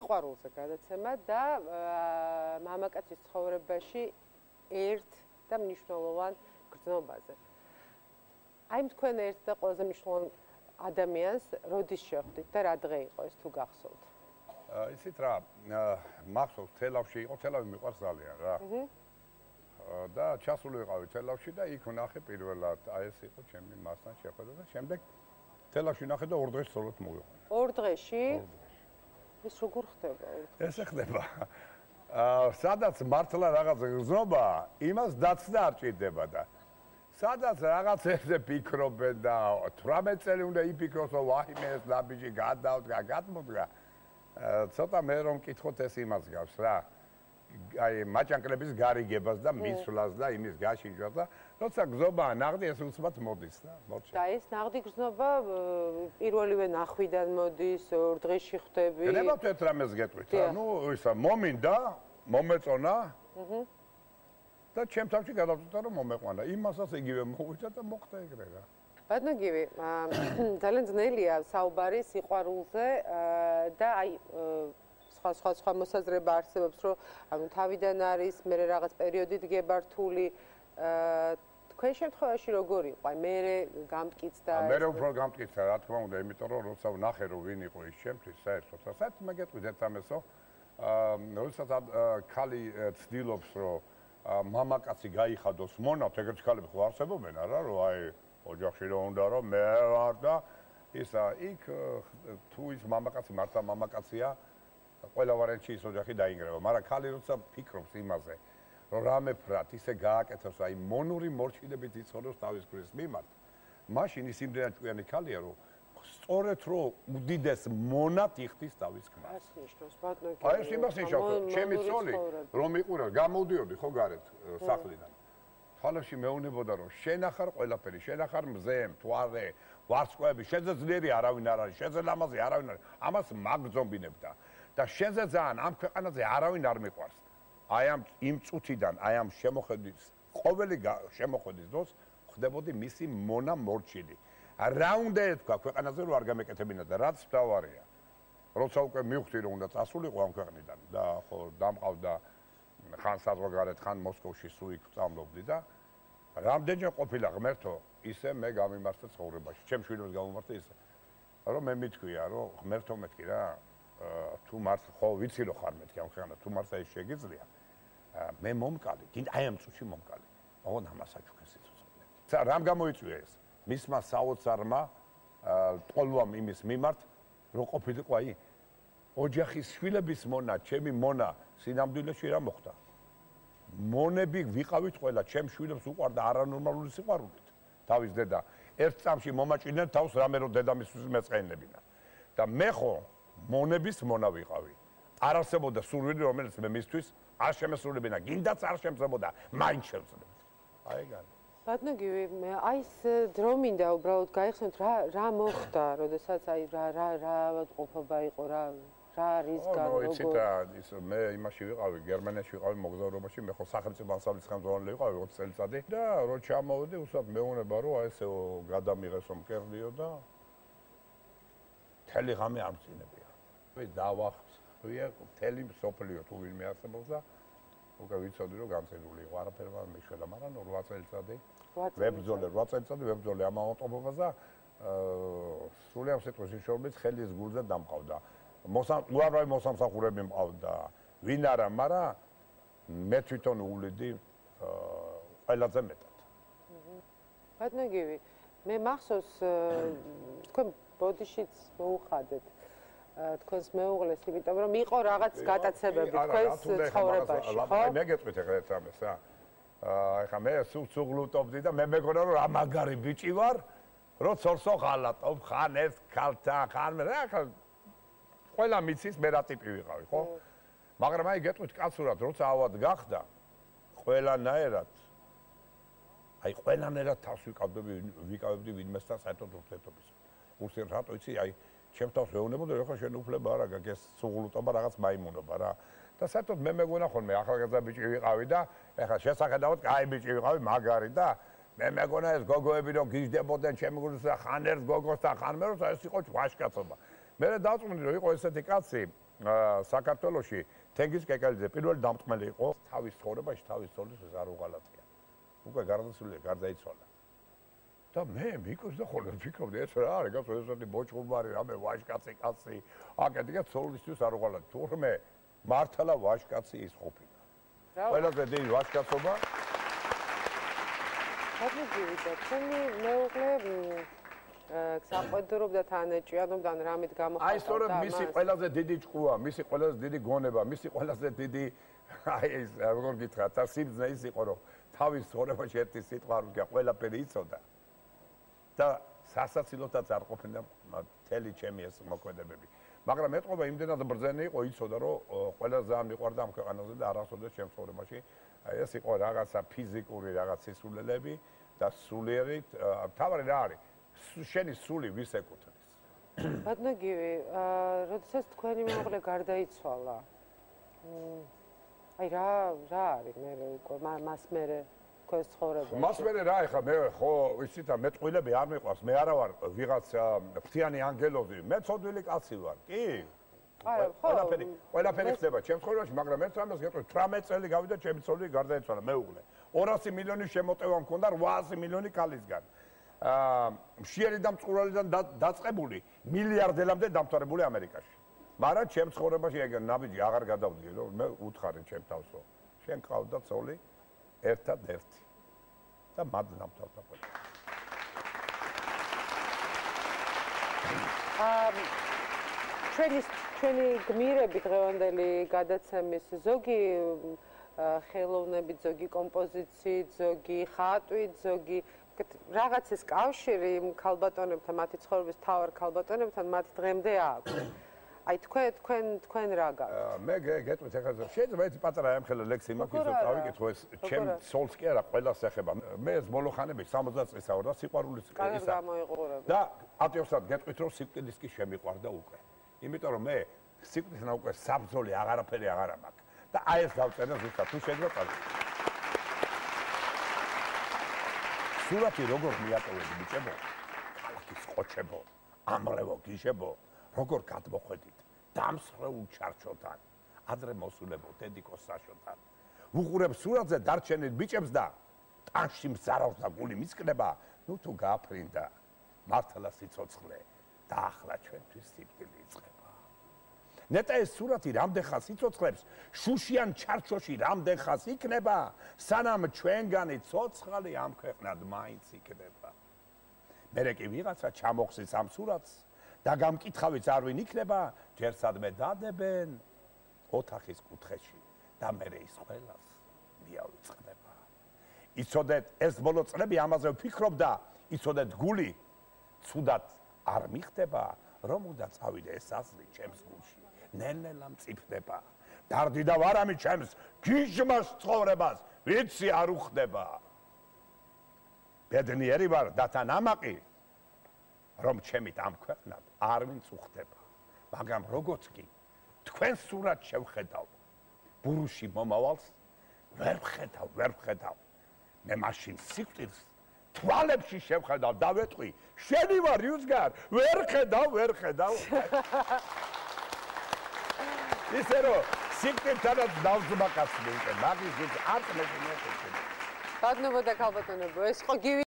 სიყვარულზე გადაცემა და მამაკაცის ცხოვრებაში ერთ და მნიშვნელოვან გრძნობაზე. აი თქვენ ერთ და ყველაზე მნიშვნელოვან ადამიანს როდის შეხვდით და რა დღე იყო ეს თუ გახსოვთ? იცით რა, მახსოვს თელავში იყო, თელავი მიყვარს ძალიან რა. და ჩასული ვიყავი თელავში და იქ ვნახე პირველად, აი ეს იყო ჩემი მასთან შეხვედრა და შემდეგ თელავში ვნახე და 2 დღეს სწორად მოვიყვანე. 2 დღეში? ეს როგორ ხდება? ესე ხდება. სადაც მართლა რაღაც გრძნობა, იმას დაცდა არ ჭირდება და სადაც რაღაცებზე ფიქრობენ და 18 წელი უნდა იფიქროს, რომ ვაიმე ეს ნაბიჯი გადმოდგა. ცოტა მე რომ მკითხოთ ეს იმას გავს რა. აი მაჭანკლების გარიგებას და მისვლას და იმის გაშიჟვას და როცა გზობაა ნაღდი ეს უცბად მოდის და მოჩა. და ეს ნაღდი გზნობა პირველივე ნახვიდან მოდის, 2 დღეში ხდები. გნებავთ ერთ რამეს გეტყვით რა. ნუ ისა მომინდა, მომეწონა. და ჩემ თავში გადავწყვიტა რომ მომეყვანა. იმასაც იგივე მოვიდა და მოხდა ეგრე რა. ბატონო გივი, ძალიან ძნელია საუბარი სიყვარულზე და აი სხვა მოსაზრება არსებობს, რომ ანუ თავიდან არის, მე რაღაც პერიოდი დგება რთული. თქვენ შემთხვევაში როგორ იყო? აი მე გამტკიცდა. მე უფრო გამტკიცდა, რა თქმა უნდა, იმიტომ რომ როცა ვნახე რომ ვინ იყო ის ჩემთვის საერთოდ. საერთოდ მე გეტყვით ამასო. როდესაც ქალი ცდილობს, რომ მამაკაცი გაიხადოს მონავთ, ეგრეთ ქალები ხო არსებობენ არა, რომ აი ოჯახში რომ უნდა რომ მე ვარ და ისა იქ თუ ის მამაკაცი მართლა მამაკაცია ყველა ვარიანტში ის ოჯახი დაინგრევა, მაგრამ ქალი როცა ფიქრობს იმაზე, რომ რამე ფრათ ისე გააკეთოს, აი მონური მორჩილებით იცხოვროს თავის ქმრის მიმართ, მაშინ ის იმდენად ჭკვიანი ქალია, რომ სწორედ რომ უდიდეს მონად იხდის თავის ქმარს. ეს ნიშნავს ბატონო. აი ეს იმას ნიშნავს, ჩემი ცოლი რომ იყურა, გამოდიოდი ხო გარეთ სახლიდან. თვალებში მეუნებოდა რომ შენახარ ყველაფერი, შენახარ მზე, მთვარე, ვარსკვლავები, შენზე ძლიერი არავინ არ არის, შენზე ლამაზი არავინ არ არის. ამას მაგძობინებდა. და შენზე ძალიან ამ ქვეყანაზე არავინ არ მიყვარს. აი ამ იმ წუთიდან, აი ამ შემოხედვის, ყოველი შემოხედვის დროს ხდებოდი მისი მონა მორჩილი. რა უნდა ეთქვა ქვეყანაზე რომ არ გამეკეთებინა და რაც მთავარია. როცა უკვე მივხვდი რომ უნდა წასულიყო ამ ქვეყნიდან და ხო დამყავდა ხან საზღვარგარეთ, ხან მოსკოვში სულ იქ ვწამლობდი და რამდენჯერ ყოფილა ღმერთო, ისე მე გამიმართა ცხოვრებაში. ჩემ შვილებს გამომართა ისე. რომ მე მithქვია რომ ღმერთო მეთქი რა თუ მართლა ხო ვიცი რომ ხარ მეთქი ამ ქვეყანას თუ მართლა ეს შეგიძლია მე მომკალი კიდე აი ამ წუთში მომკალი ოღონდ ამას აჩუქეს სიცოცხლე რამ გამოიწვია ეს მისმა საოცარმა ტყოლვამ იმის მიმართ რომ ყოფილიყო აი ოჯახის შვილების მონა ჩემი მონა სინამდვილეში რა მოხდა მონები ვიყავით ყველა ჩემ შვილებს უყვარდა არანორმალური სიყვარულით თავის დედა ერთ წამში მომაჭიდნენ თავს რამე რომ დედამისთვის მეწყენებინა და მე ხო მონების მონა ვიყავი. არ არსებობდა სურვილი, რომელიც მე მისთვის არ შემესრულებინა, გინდაც არ შემწებოდა, მაინც შემწებდა. აი ეგ. ბატონო გივი, აი ეს დრო მინდა უბრალოდ გაიხსენოთ რა მოხდა, როდესაც აი რა ყოფობა იყო, რა რისკა როგორ. იცით რა, ის მე იმაში ვიყავი, გერმანიაში ვიყავი მოგზაურობაში, მე ხო სახელმწიფო მასწავლებლის ხელმძღვანელი ვიყავი 20 წელიწადი და რო ჩამოვედი, უსად მეუნება რომ აი ესე გადამიღესო მკერდიო და მთელი ღამე არ მძინებია. დავახსვია მთელი სოფლიო თუ ვინმე არსებობს და უკვე ვიცოდი რომ განცენული იყო არაფერი არ მეშველა მაგრამ 8 წელიწადი ვებრძოლე ამ ავტომობილს და სულიერ სიტყვის შორბიც ხელის გულზე დამყავდა უამრავი მოსამსახურები მყავდა ვინ არა მაგრამ მე თვითონ უვლიდი ყველაზე მეტად ბატონო გივი მე მახსოვს თქვენ ბოდიშიც მოუხადეთ თქვენს მეუღლეს, იმიტომ რომ იყო რაღაც გატაცებები თქვენს ცხოვრებაში, ხო? მე გეტყვით ახლა ეს ამას რა. ახლა მე სულ გლუტობდი და მე მეგონა რომ რა მაგარი ბიჭი ვარ, რომ ცორსო ხალატობ, ხან ეს ქალთან, ხან მე რა ახლა ყველა მიცის მე რა ტიპი ვიყავი, ხო? მაგრამ აი გეტყვით კაცურად, როცა ავად გახდა, ყველანაირად თავს ვიკავებდი ვინმესთან საერთოდ ურთიერთობის. უსიერ რატო იცი, აი ჩემ თავს ვეუბნებოდი რომ ხა შენ უფლება არ აქვს ეს სუღლუტობა რაღაც მაიმუნობა რა და საერთოდ მე მეგონა ხოლმე ახალგაზრდა ბიჭი ვიყავი და ეხლა შესახედავად კაი ბიჭი ვიყავი მაგარი და მე მეგონა ეს გოგოები რომ გიждდებოდნენ ჩემი გულსა ხან ერთ გოგოსთან ხან მე რომ ეს იყო ვაშკაცობა მე დავწუნდი რომ იყო ესეთი კაცი საქართველოში თენგიზ კეკელიძე პირველი დამტყმელი იყო თავის ცხოვრებაში თავის ცოლის არ უღალატია. უკვე გარდაიცვალა. და მე მიკოს და ხოლმე ვფიქრობდი ეს რა არის გასულ ესეთი ბოჭყუბარი რამე ვაჟკაცი კაცი აკეთია ცოლისთვის არ უღალატ თურმე მართლა ვაჟკაცი ის ყოფილა. ყველაზე დიდი ვაჟკაცობა გადმოვიდა ჩემი მეუღლე სამყდრობდა თან ეჭიანობდა რამით გამოხატა აი სწორედ მისი ყველაზე დიდი ჭკუა მისი ყველაზე დიდი გონება მისი ყველაზე დიდი აი ეს როგორ გითხრათ და სიბრძნე ის იყო რომ თავის ცხოვრებაში ერთი სიტყვა არ ვიგა ყველაფერი იცოდა და სასაცილოთაც არ ყოფილა მთელი ჩემი ეს მოქმედებები მაგრამ ეთყობა იმდენად ბრძენი იყო იცოდა რომ ყველა ზა მიყვარდა ამ ქვეყანაზე და არასოდეს ჩემ ცხოვრებაში აი ეს იყო რაღაცა ფიზიკური რაღაც სისულელები და სულიერით თავარი რა არის შენი სული ვის ეკუთვნის ბატონგივი როდესაც თქვენი მეუღლე გარდაიცვალა აი რა არის მე მას მე თქვენს ცხოვრებაში მას მე რა ეხა მე ხო იცით და მეტყვილები არ მიყვარს მე არა ვარ ვიღაც ფრთიანი ანგელოზი მე ცოდვილი კაცი ვარ კი ყველაფერი ხდება ჩემს ცხოვრებაში მაგრამ ერთ რამეს გეტყვი 18 წელი გავიდა ჩემი ცოლი გარდაიცვალა მეუღლე 200 მილიონი შემოტევა მქონდა 800 მილიონი ქალისგან მშიერი და მწყურვალიდან დაწყებული მილიარდელამდე დამთავრებული ამერიკაში. მაგრამ ჩემ ცხოვრებაში ეგ ნაბიჯი აღარ გადავდგე, რომ მე უთხარი ჩემ თავსო. შენ ყავდა ცოლი ერთადერთი. და მათ დამთავრდა ყველა. ჩვენი გმირები დღევანდელი გადაცემის ზოგი ხელოვნებით, ზოგი კომპოზიციით, ზოგი ხატვით, ზოგი რაღაცის კავშირი იმ ქალბატონებთან, მათი ცხოვრების თავარ ქალბატონებთან, მათი დღემდე აქვს. აი თქვენ რა გაქვთ? მე გეტყვით ახლა შეიძლება ეს პატარა ამხელა ლექსი მაქვს რომ დავიკითხო ეს ჩემ სოლს კი არა ყველას ეხება. მე ეს მოლოხანები 60 წლისა ვარ და სიყვარულის კარგად გამოიყურებ. და ატიოსად გეტყვით რომ სიკვდილის კი შემიყვარდა უკვე. იმიტომ რომ მე სიკვდილთან უკვე საბრძოლი აღარაფერი აღარ მაქვს. და აი ეს დავწერე ზუსტად თუ შეიძლება წავიდე. სურათი როგორ მიატოვები ბიჭებო? ქალაქის ყოჩებო, ამრევო გიშებო, როგორ გადმოხვედით დამსხვრეულ ჩარჩოთან, ადრე მოსულებო დედიკოს საშოთან. უყურებ სურათზე დარჩენილ ბიჭებს და ტანში მზარავს და გული მისკნება, ნუ თუ გააფრინდა მართლა სიცოცხლე და ახლა ჩვენთვის სიკვდილი იწყება. ნეტა ეს სურათი რამდენხან სიცოცხლებს შუშიან ჩარჩოში რამდენხანს იქნება, სანამ ჩვენგანი ცოცხალი ამ ქვეყნად მაინც იქნება. მერე კი ვიღაცა ჩამოხსის ამ სურათს და გამკითხავიც არ ვინ იქნება, ჯერ სადმე დადებენ ოთახის კუთხეში და მერე ის ყველას მიავიწყდება. იცოდეთ ეს ბოლო წლები ამაზე ვფიქრობდა, იცოდეთ გული ცუდად არ მიხდება, რომ უნდა წავიდე ეს აზრი ჩემს გულში. ნელ-ნელა მწიფდება. დარდი და ვარამი ჩემს გიჟმას ცხოვრებას, ვიცი არ უხდება. ბედნიერი ვარ და თან ამაყი, რომ ჩემით ამ ქვეყნად არ ვინც უხდება. მაგრამ როგორც კი თქვენ სურათს შევხედავ, ბურუში მომავალს ვერ ვხედავ. მე მაშინ სიკვდილს თვალებში შევხედავ და ვეტყვი, შენი ვარ იუზგარ, ვერ ხედავ. ისე რომ სიკვდილთანაც დავზმაკაცდი უკვე, მაგის არც მე ბატონებო და ქალბატონებო, ეს ხო გივი